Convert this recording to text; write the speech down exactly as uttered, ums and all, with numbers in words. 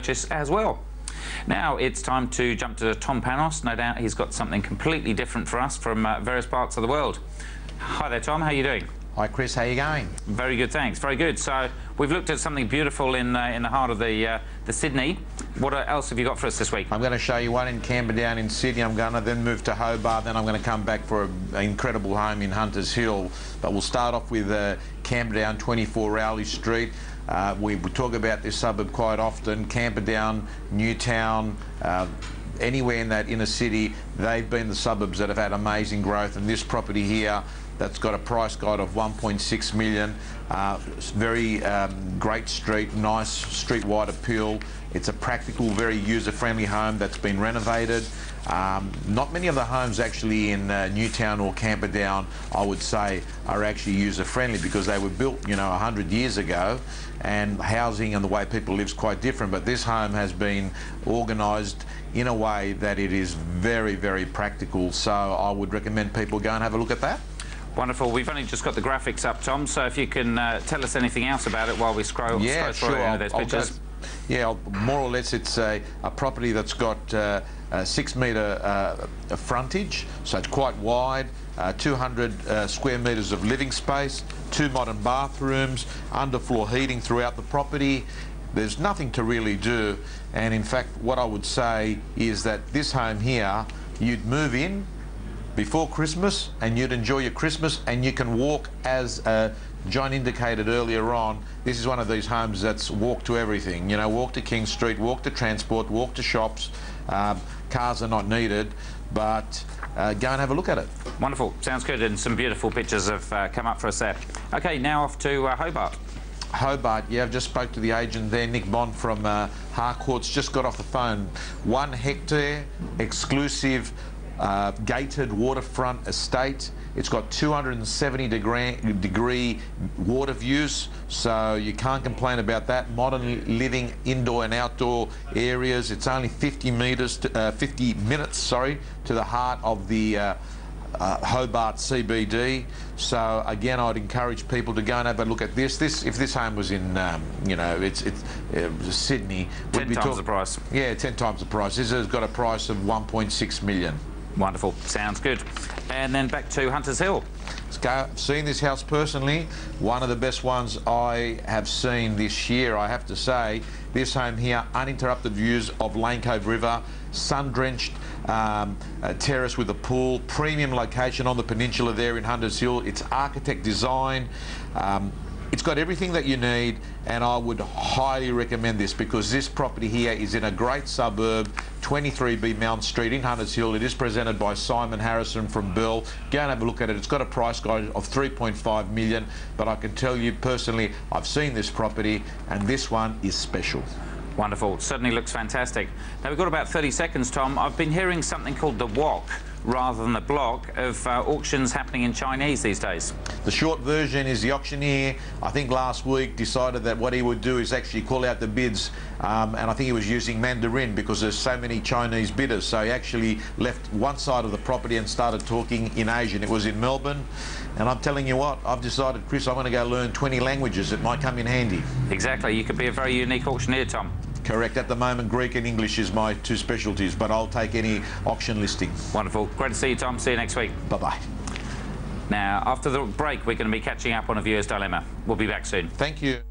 purchase as well. Now it's time to jump to Tom Panos. No doubt he's got something completely different for us from uh, various parts of the world. Hi there, Tom. How are you doing? Hi, Chris. How are you going? Very good, thanks. Very good. So we've looked at something beautiful in uh, in the heart of the uh, the Sydney. What else have you got for us this week? I'm going to show you one in Camperdown in Sydney. I'm going to then move to Hobart. Then I'm going to come back for a, an incredible home in Hunters Hill. But we'll start off with uh, Camperdown, twenty-four Rowley Street. Uh, we, we talk about this suburb quite often. Camperdown, Newtown, uh, anywhere in that inner city, they've been the suburbs that have had amazing growth. And this property here, that's got a price guide of one point six million. Uh, very um, great street, nice street-wide appeal. It's a practical, very user-friendly home that's been renovated. Um, not many of the homes actually in uh, Newtown or Camperdown, I would say, are actually user-friendly because they were built, you know, a hundred years ago, and housing and the way people live is quite different. But this home has been organised in a way that it is very, very practical. So I would recommend people go and have a look at that. Wonderful. We've only just got the graphics up, Tom, so if you can uh, tell us anything else about it while we scroll, yeah, scroll through sure. any of those I'll, pictures. I'll yeah, I'll, more or less it's a, a property that's got uh, a six metre uh, frontage, so it's quite wide, uh, two hundred uh, square metres of living space, two modern bathrooms, underfloor heating throughout the property. There's nothing to really do, and in fact what I would say is that this home here, you'd move in before Christmas and you'd enjoy your Christmas, and you can walk, as uh, John indicated earlier on, this is one of these homes that's walk to everything. You know, walk to King Street, walk to transport, walk to shops. Um, cars are not needed, but uh, go and have a look at it. Wonderful. Sounds good, and some beautiful pictures have uh, come up for us there. Okay, now off to uh, Hobart. Hobart, yeah, I've just spoke to the agent there, Nick Bond from uh, Harcourt's, just got off the phone. One hectare, exclusive, Uh, gated waterfront estate. It's got two hundred seventy degree, degree water views, so you can't complain about that. Modern living, indoor and outdoor areas. It's only fifty metres, to, uh, fifty minutes, sorry, to the heart of the uh, uh, Hobart C B D. So again, I'd encourage people to go and have a look at this. This, if this home was in, um, you know, it's it's uh, Sydney, ten be times the price. Yeah, ten times the price. This has got a price of one point six million. Wonderful. Sounds good. And then back to Hunters Hill. I've seen this house personally. One of the best ones I have seen this year, I have to say. This home here, uninterrupted views of Lane Cove River, sun-drenched um, terrace with a pool, premium location on the peninsula there in Hunters Hill. It's architect design. Um, It's got everything that you need, and I would highly recommend this because this property here is in a great suburb, twenty-three B Mount Street in Hunters Hill. It is presented by Simon Harrison from Bell. Go and have a look at it. It's got a price guide of three point five million, but I can tell you personally, I've seen this property, and this one is special. Wonderful. Certainly looks fantastic. Now we've got about thirty seconds, Tom. I've been hearing something called the W O C rather than the block of uh, auctions happening in Chinese these days. The short version is the auctioneer, I think last week, decided that what he would do is actually call out the bids, um, and I think he was using Mandarin because there's so many Chinese bidders. So he actually left one side of the property and started talking in Asian. It was in Melbourne, and I'm telling you what, I've decided, Chris, I'm going to go learn twenty languages. It might come in handy. Exactly. You could be a very unique auctioneer, Tom. Correct. At the moment, Greek and English is my two specialties, but I'll take any auction listing. Wonderful. Great to see you, Tom. See you next week. Bye-bye. Now, after the break, we're going to be catching up on a viewer's dilemma. We'll be back soon. Thank you.